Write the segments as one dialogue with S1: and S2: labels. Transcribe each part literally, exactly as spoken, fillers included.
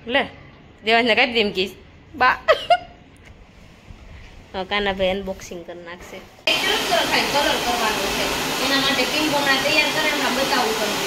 S1: લે દેવાંશને કાપી દે એમ કહીશ બા કાનાભાઈ અનબોક્સિંગ કરી નાખશે કલર કરવાનો છે એના માટે પિંક હમણાં તૈયાર કરે હમણાં બતાવું કરું.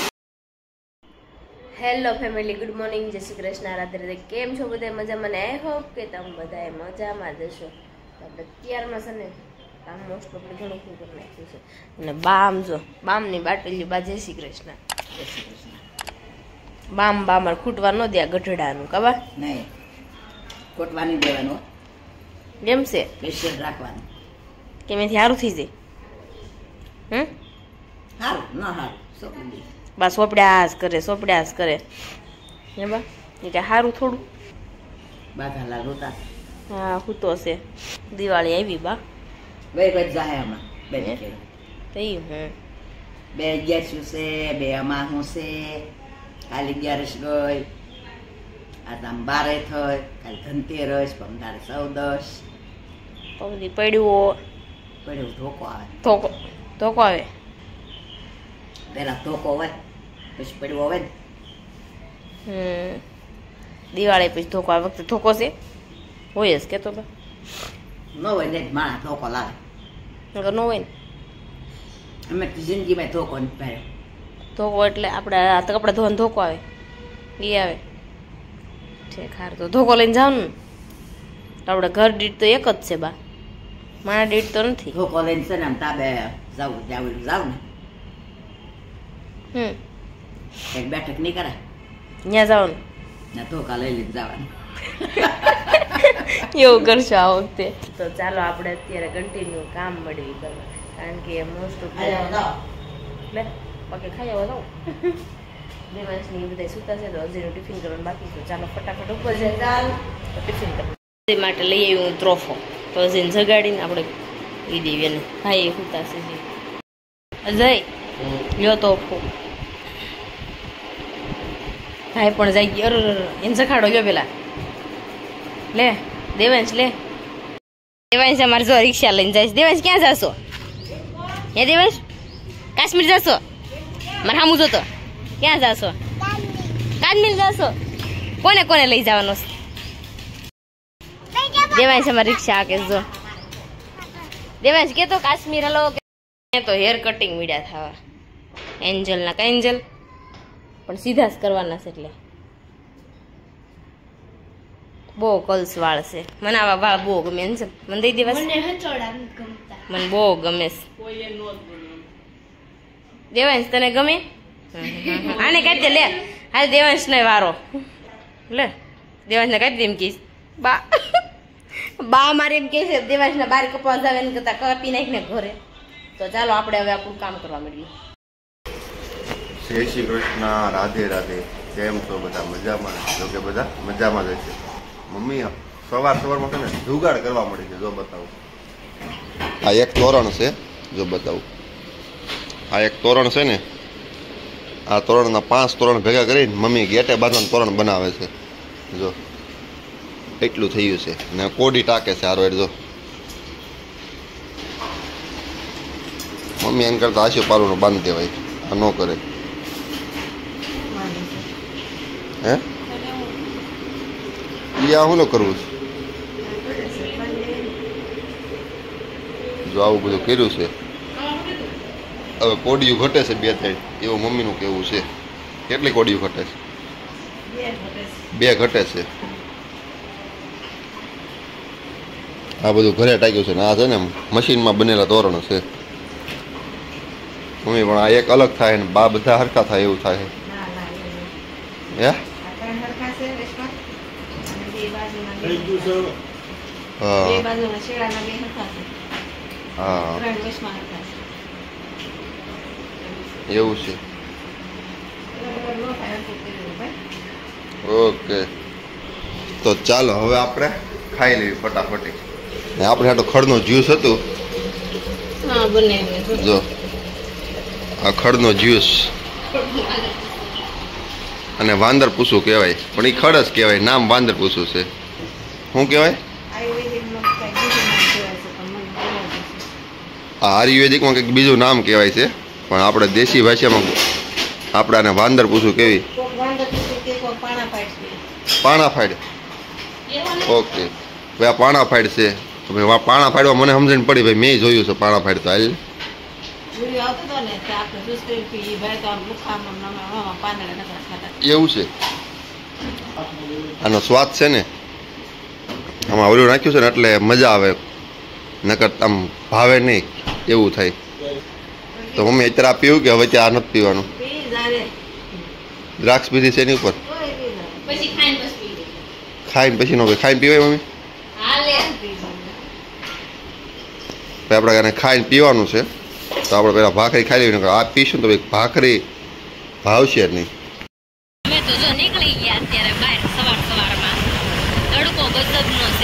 S1: હેલો ફેમિલી, ગુડ મોર્નિંગ, જય શ્રી કૃષ્ણ, રાધે રાધે. કેમ છો બધા? મજામાં ને? આઈ હોપ કે તમે બધા મજામાં જશો. આપણે અત્યારમાં છે ને કામ મોસ્ટ ઓફલી ઘણું શું કરી નાખ્યું છે. અને બામ જો બામની બાટલી બા જય શ્રી કૃષ્ણ, જય શ્રી કૃષ્ણ. બામ બામ ખૂટવા ન દે ગઢડાનું કબા
S2: નહીં, કોટવા નહીં દેવાનું.
S1: કેમ છે?
S2: પેશિયલ રાખવાનું
S1: કે મેથી સારું થઈ જાય. હમ
S2: સારું ન સારું સોપડી
S1: બા સોપડ્યાસ કરે સોપડ્યાસ કરે હે બા એ કે સારું થોડું
S2: બાધાલા રોતા.
S1: હા હું તો છે દિવાળી આવી બા
S2: બે બજ જાય હમણાં બે
S1: થઈ હું
S2: બે અગિયારસું છે, બે અમાસું છે, કાલે અગિયારસ ગઈ, આજ આમ બારે થઈ, કાલે ધનતેરસ, પમદારે ચૌદસ.
S1: પછી પડ્યું
S2: પડ્યું ધોકો આવે,
S1: ધોકો ધોકો આવે
S2: પેલા ધોકો હોય પછી પડ્યું હોય ને.
S1: હમ દિવાળી પછી ધોકો આ વખતે ધોકો છે હોય જ કેતો બા
S2: ન હોય ને માણસ ધોકો લાવે.
S1: નકર ન હોય ને
S2: અમે તો જિંદગીમાં ધોકો નથી પહેર્યો.
S1: ધોકો એટલે આપણે આ તો કપડા ધોવાનો ધોકો આવે એ આવે છે ખાર તો ધોકો લઈને જાવ ને આપણે ઘર દીઠ તો એક જ છે બા, મારા દીઠ તો નથી.
S2: ધોકો લઈને છે ને આમ તાબે જાવું જાવું જાવ ને
S1: હમ
S2: એક બેઠક નહીં કરે
S1: ત્યાં જવાનું
S2: ને ધોકા લઈ લઈને જવાનું.
S1: એવું કરશો આ વખતે. તો ચાલો આપણે અત્યારે કન્ટિન્યુ કામ મળવી કરવા, કારણ કે મોસ્ટ ઓફ લે બાકી ખાઈ આવો જાઉં દેવાંશની બધા સૂતા છે તો હજીનું ટિફિન કરવાનું બાકી છે. ચાલો ફટાફટ ઉપર જાય ચાલ તો ટિફિન કરવા માટે લઈ આવી હું ત્રોફો તો હજીને જગાડીને આપણે એ દેવી અને ભાઈ એ સૂતા છે અજય લ્યો તોફો ભાઈ પણ જાય ગયો એને જખાડો લ્યો પેલા લે દેવાંશ લે દેવાંશ અમારે જો રિક્ષા લઈને જાય. દેવાંશ ક્યાં જાશો? હે દેવાંશ કાશ્મીર જાશો? મારે સામું જોતો ક્યાં જાશો? કાશ્મીર જાશો? કોને કોને લઈ જવાનો છે? દેવાંશ અમારે રિક્ષા આકે જો દેવાંશ કે તો કાશ્મીર હલો તો હેર કટિંગ મીડ્યા થવા એન્જલ ના કા એન્જલ પણ સીધા જ કરવાના છે એટલે બહુ કલ્સ વાળ છે. મને આવા વાળ બહુ ગમે છે. મને દઈ દેવા મને બહુ ગમે છે. દેવાંશ તને ગમે? આને કાઢી દે લે હાલ દેવાંશ ને વારો લે દેવાંશ ને કાઢી દે એમ કહીશ બા બા મારે એમ કે છે દેવાંશ ને બાર કપા જાવે ને કરતા કાપી નાખ ને ઘરે. તો ચાલો આપણે હવે આપણું કામ કરવા મળીએ.
S3: જય શ્રી કૃષ્ણ, રાધે રાધે. કેમ છો બધા? મજામાં? જો કે બધા મજામાં જ છે. મમ્મી સવાર સવારમાં છે ને જુગાડ કરવા મળી છે. જો બતાવું, આ એક તોરણ છે. જો બતાવું, આ એક તોરણ છે ને, આ તોરણના પાંચ તોરણ ભેગા કરીને મમ્મી ગેટે બાંધવાનું તોરણ બનાવે છે. જો એટલું થયું છે ને કોડી ટાકે છે હારો. જો મમ્મી એને કરતા આશુ પાલું બાંધી દેવાય, આ ન કરે. હે ઈ આ હું કરવું છે? જો આવું બધું કર્યું છે. હવે કોડિયું ઘટે છે બે ત્રણ, એવું મમ્મીનું કેવું છે. કેટલી કોડિયું ઘટે છે? બે ઘટે છે. આ બધું ઘરે ટાક્યું છે ને આ છે ને મશીનમાં બનેલા તોરણ છે. મમ્મી પણ આ એક અલગ થાય ને બા બધા હરખા થાય એવું થાય. હે હા હા એવું છે. ઓકે તો ચાલો હવે આપણે ખાઈ લેવી ફટાફટી. આપણે તો ખડનો જ્યુસ હતું. જો આ ખડનો જ્યુસ અને વાંદર પૂછું કહેવાય પણ એ ખડ જ કહેવાય, નામ વાંદર પૂછું છે. શું કહેવાય? આ આયુર્વેદિકમાં કંઈક બીજું નામ કહેવાય છે પણ આપણે દેશી ભાષામાં આપણે આને વાંદર પૂછું કેવી પાણા ફાડ ઓકે ભાઈ આ પાણા ફાડ છે ભાઈ પાણા ફાડવા મને સમજણ પડી ભાઈ મેં જોયું છે પાણા ફાડ તો હાલ એવું છે આનો સ્વાદ છે ને આમાં ઓલું નાખ્યું છે ને એટલે મજા આવે નકર આમ ભાવે નહીં એવું થાય તો મમ્મી અત્યારે આ પીવું કે હવે ત્યાં આ નથી પીવાનું દ્રાક્ષ પીધી છે એની ઉપર ખાઈને પછી નો ખાઈને પીવાય મમ્મી આપણે એને ખાઈને પીવાનું છે તો આપણે પેલા ભાખરી ખાઈ લેવી આ પીશું તો ભાખરી ભાવશે નહીં
S1: અમે તો જો નીકળી ગયા અત્યારે બહાર સવાર સવારમાં તડકો ગજબનો છે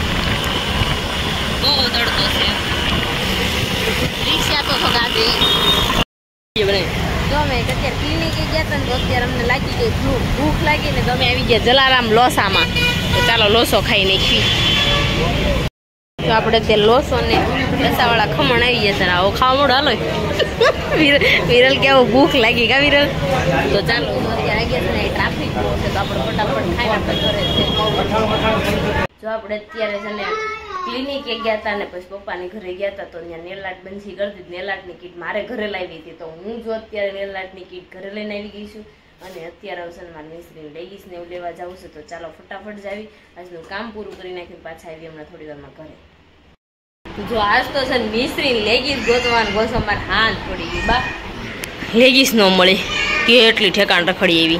S1: બહુ તડકો છે રિક્ષા તો થગાતી જો અમે અત્યારે ક્લિનિકે ગયા હતા ને તો અત્યારે અમને લાગી ગઈ ભૂખ લાગી ને તો અમે આવી ગયા જલારામ લોસામાં તો ચાલો લોસો ખાઈ નાખી તો આપણે તે લોસો ને રસાવાળા ખમણ આવી ગયા છે આવો ખાવા મોડો હાલો વિરલ કેવું ભૂખ લાગી કા વિરલ તો ચાલો અત્યારે આવી ગયા છે ને ટ્રાફિક બહુ છે તો આપણે ફટાફટ ખાઈને આપણે ઘરે છે જો આપણે અત્યારે છે ને ક્લિનિકે ગયા હતા ને પછી પપ્પાની ઘરે ગયા હતા તો ત્યાં નેલાટ બંધી કરી દીધી નેલાટની કીટ મારે ઘરે લાવી હતી તો હું જો અત્યારે નેલાટની કીટ ઘરે લઈને આવી ગઈ છું અને અત્યારે અવસરમાં મિસ્ત્રીને લેગીસ ને એવું લેવા જવું છે તો ચાલો ફટાફટ જાવી આજનું કામ પૂરું કરી નાખીને પાછા આવી હમણાં થોડી વારમાં ઘરે જો આજ તો છે મિસ્ત્રીને લેગીસ ગોતવાનું ગોસો મારે હાથ પડી ગઈ બા લેગીસ ન મળી કેટલી ઠેકાણ રખડી એવી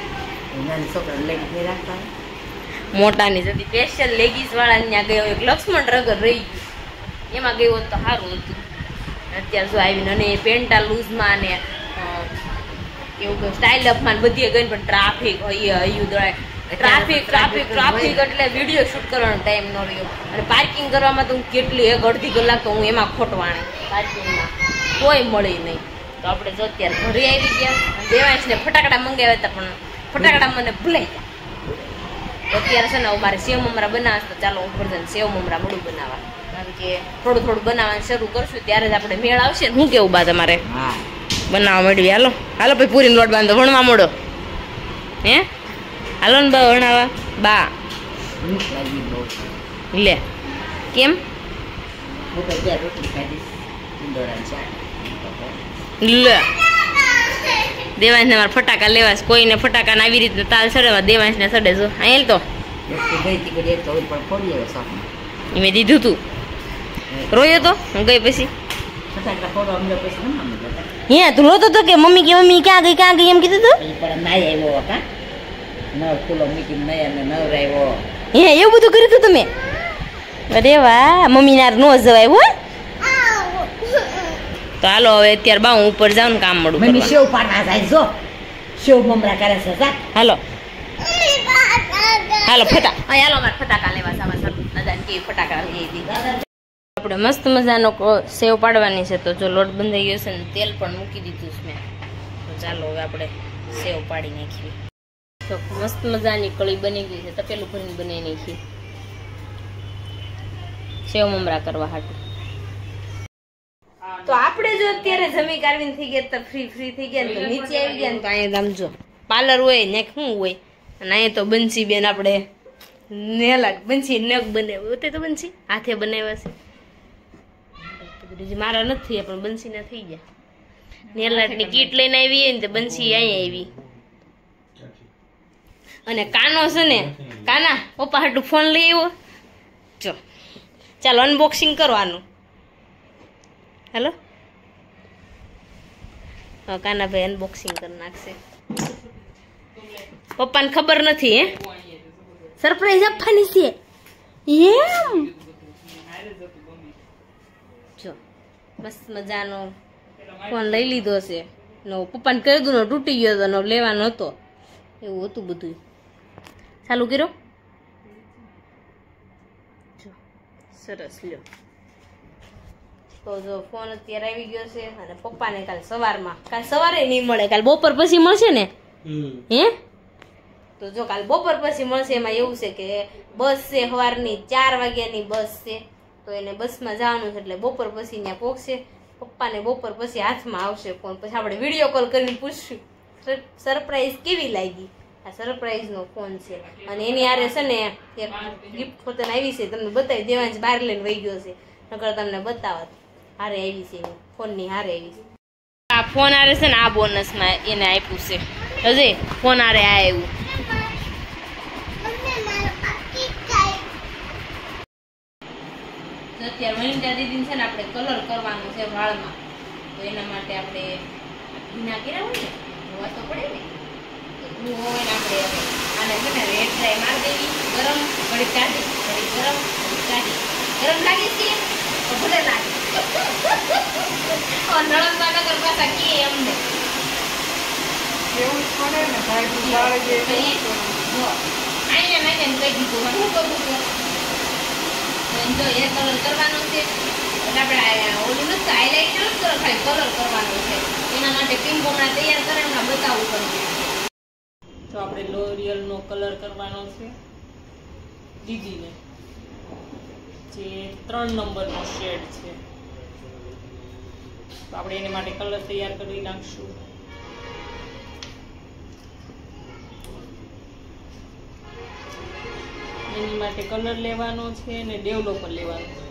S1: મોટાની જતી સ્પેશિયલ લેગીસ વાળા ત્યાં ગયો એક લક્ષ્મણ રગર રહી ગયું એમાં ગયો તો સારું હતું અત્યારે શું આવીને અને પેન્ટા લૂઝમાં ને એવું સ્ટાઇલ અપમાં બધી ગઈ પણ ટ્રાફિક હયું દોડાય ટ્રાફિક ટ્રાફિક ટ્રાફિક એટલે વિડીયો શૂટ કરવાનો ટાઈમ ન રહ્યો અને પાર્કિંગ કરવામાં તો હું કેટલી એક અડધી કલાક તો હું એમાં ખોટવાણે પાર્કિંગમાં કોઈ મળી નહીં તો આપણે જો અત્યારે ઘરે આવી ગયા દેવાંશને ફટાકડા મંગાવ્યા હતા પણ ફટાકડા મને ભૂલાઈ ગયા અત્યારે છે ને મારે સેવ મમરા બનાવવા તો ચાલો ઉપર જઈને સેવ મમરા મળું બનાવવા કારણ કે થોડું થોડું બનાવવાનું શરૂ કરશું ત્યારે જ આપણે મેળ આવશે ને શું કેવું બા તમારે બનાવવા મળવી હાલો હાલો ભાઈ પૂરીનો લોટ બાંધો ભણવા મળો હે હાલો ને બા ભણાવવા બા લે કેમ લે દેવાંશ ને મારે ફટાકા લેવા કોઈને ફટાકા આવી રીતે તાલ ચડે દેવાંશ ને ચડે જો અહીં તો મેં દીધું તું રોયો તો હું ગઈ પછી હે તું રોતો તો કે મમ્મી કે મમ્મી ક્યાં ગઈ ક્યાં ગઈ એમ કીધું તું હે એવું બધું કર્યું તું તમે અરે વાહ મમ્મી ના નો જવાય હો તો હાલો હવે અત્યારે બા હું ઉપર જાઉં ને કામ મળું
S2: મમ્મી સેવ પાડવા જાય જો સેવ મમરા કરે છે જા
S1: હાલો હાલો ફટા હા હાલો મારે ફટાકા લેવા સામા સર દાદાને કે ફટાકા લઈ દી આપણે મસ્ત મજાનો સેવ પાડવાની છે તો જો લોટ બંધાઈ ગયો છે ને તેલ પણ મૂકી દીધું છે મેં તો ચાલો હવે આપણે સેવ પાડી નાખીએ તો મસ્ત મજાની કળી બની ગઈ છે તપેલું ભરીને બનાવી નાખી સેવ મમરા કરવા હાટું તો આપણે જો અત્યારે જમી કારવીને થઈ ગયા તો ફ્રી ફ્રી થઈ ગયા ને તો નીચે આવી ગયા ને તો અહીંયા સમજો પાર્લર હોય ને શું હોય અને અહીંયા તો બંસી બેન આપણે નેલા બંસી નખ બનાવ્યો તે તો બંસી હાથે બનાવ્યા છે મારા નથી થયા પણ બંસી ના થઈ ગયા નેલાટની કીટ લઈને આવી ને તો બંસી અહીંયા આવી અને કાનો છે ને કાના પપ્પા હાટું ફોન લઈ આવ્યો જો ચાલો અનબોક્સિંગ કરવાનું હેલો હા કાનાભાઈ અનબોક્સિંગ કરી નાખશે પપ્પાને ખબર નથી હે સરપ્રાઈઝ આપવાની છે એમ જો મસ્ત મજાનો ફોન લઈ લીધો છે નો પપ્પાને કહી દઉં ને તૂટી ગયો હતો નો લેવાનો હતો એવું હતું બધું ચાલુ કર્યો જો સરસ લ્યો તો જો ફોન અત્યારે આવી ગયો છે અને પપ્પાને કાલ સવારમાં કાલ સવારે નહીં મળે કાલ બપોર પછી મળશે ને હે તો જો કાલ બપોર પછી મળશે એમાં એવું છે કે બસ છે સવારની ચાર વાગ્યાની બસ છે તો એને બસમાં જવાનું છે એટલે બપોર પછી ત્યાં પહોંચશે પપ્પાને બપોર પછી હાથમાં આવશે ફોન પછી આપણે વિડીયો કોલ કરીને પૂછશું સરપ્રાઈઝ કેવી લાગી આ સરપ્રાઈઝ નો ફોન છે અને એની આરે છે ને એક ગિફ્ટ પોતાને આવી છે, તમને બતાવી દેવાંશ બહાર લઈને વહી ગયો છે, નકર તમને બતાવત. હારે આવી છે ફોન ની હારે આવી છે. આ ફોન આરે છે ને આ બોનસ માં એને આપ્યું છે. હજી ફોન આરે આ આવ્યું. અત્યારે વનિતા દીદી છે ને આપણે કલર કરવાનો છે વાળમાં, તો એના માટે આપણે ભીના કર્યા હોય ને જોવા તો પડે ને, હું હોય ને આપણે આને છે ને રેડ ડ્રાય મારી દેવી, ગરમ ઘડી કાઢી ઘડી ગરમ ઘડી કાઢી. ગરમ લાગે છે તો ભલે લાગે નળનમાં નગર પાછા કે અમને
S4: એવું પડે ને ભાઈ તું બાળે જે
S1: અહીંયા નાખીને કહી દીધું શું કરવું છે. જો હેર કલર કરવાનો છે એટલે આપણે ઓલું નથી હાઈલાઇટર નથી કરો, ખાલી કલર કરવાનો છે. એના માટે પિંક હમણાં તૈયાર કરે હમણાં બતાવવું પડશે.
S4: તો આપણે લોરિયલ નો કલર કરવાનો છે દીદીને, જે ત્રણ નંબર નો શેડ છે. તો આપણે એની માટે કલર તૈયાર કરી નાખશું. એની માટે કલર લેવાનો છે અને ડેવલોપર લેવાનો છે.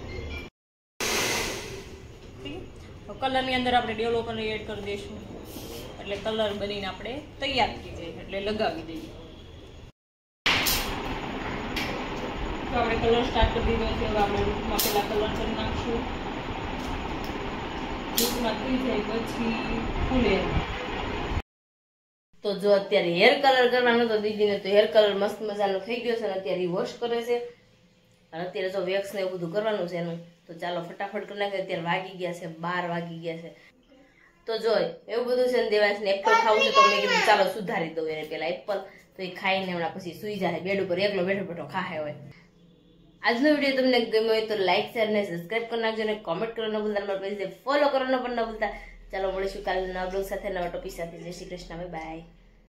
S4: કલર ની અંદર આપણે ડેવલોપર એડ કરી દઈશું એટલે કલર બનીને આપણે તૈયાર થઈ જાય એટલે લગાવી દઈએ. તો આપણે કલર સ્ટાર્ટ કરી દીધો છે. હવે આપણે રૂપમાં પેલા કલર કરી નાખશું. રૂપમાં થઈ જાય પછી ફૂલે.
S1: તો જો અત્યારે હેર કલર કરવાનો તો દીદીને તો હેર કલર મસ્ત મજાનો થઈ ગયો છે અને અત્યારે વોશ કરે છે. અને અત્યારે જો વેક્સ ને એવું બધું કરવાનું છે એનું, તો ચાલો ફટાફટ કરી નાખીએ. અત્યારે વાગી ગયા છે બાર વાગી ગયા છે. તો જો એવું બધું છે ને દેવાંશને એપલ ખાવું છે તો મેં કીધું ચાલો સુધારી દઉં એને પેલા એપલ, તો એ ખાઈને હમણાં પછી સુઈ જાય બેડ ઉપર એકલો બેઠો બેઠો ખાહે હોય. આજનો વિડીયો તમને ગમ્યો હોય તો લાઈક શેર ને સબસ્ક્રાઇબ કરી નાખજો અને કોમેન્ટ કરવાનો ન ભૂલતા, મારા પેજને ફોલો કરવાનો પણ ન ભૂલતા. ચાલો મળીશું કાલે નવા બ્લોગ સાથે, નવા ટોપિક સાથે. જય શ્રી કૃષ્ણ, બાય બાય.